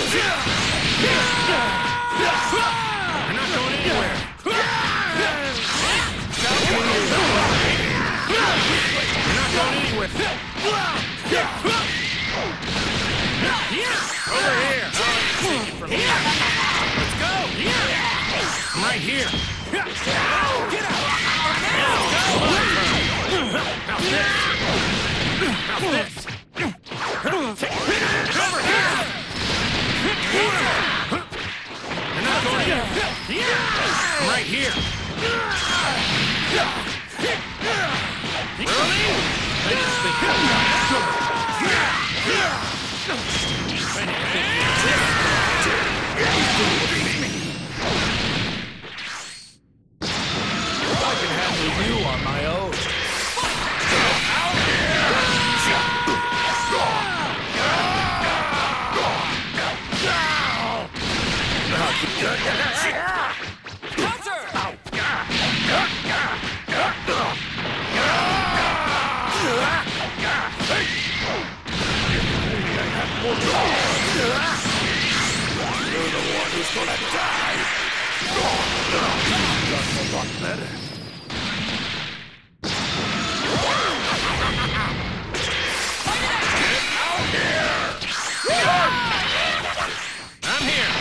not going anywhere. You're not going anywhere. Over here. Take it from here. Let's go. I'm right here. Get out. How's this? Over here. You're not going anywhere. I'm right here. Really? I didn't think I can handle you on my own. You're the one who's gonna die. That's a lot better. Get out here! I'm here.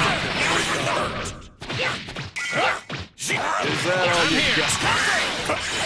Is that all you got?